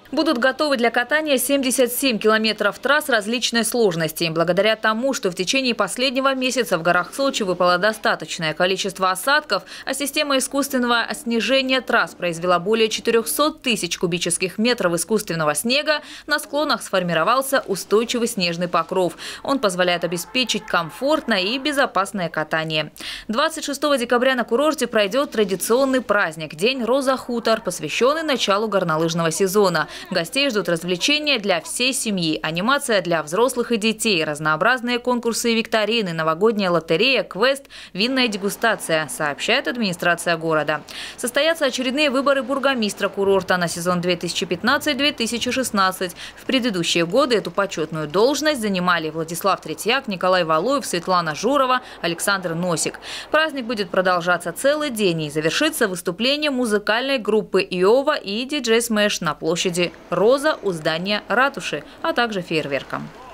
Будут готовы для катания 77 километров трасс различной сложности. Благодаря тому, что в течение последнего месяца в горах Сочи выпало достаточное количество осадков, а система искусственного снижения трасс произвела более 400 тысяч кубических метров искусственного снега, на склонах сформировался устойчивый снежный покров. Он позволяет обеспечить комфортное и безопасное катание. 26 декабря на курорте пройдет традиционный праздник – День Роза-Хутор, посвященный началу горнолыжного сезона. Гостей ждут развлечения для всей семьи, анимация для взрослых и детей, разнообразные конкурсы и викторины, новогодняя лотерея, квест, винная дегустация, сообщает администрация города. Состоятся очередные выборы бургомистра курорта на сезон 2015-2016. В предыдущие годы эту почетную должность занимали Владислав Третьяк, Николай Валуев, Светлана Журова, Александр Носик. Праздник будет продолжаться целый день и завершится выступлением музыкальной группы «Иова» и диджей Смэш на площади Роза у здания ратуши, а также фейерверком.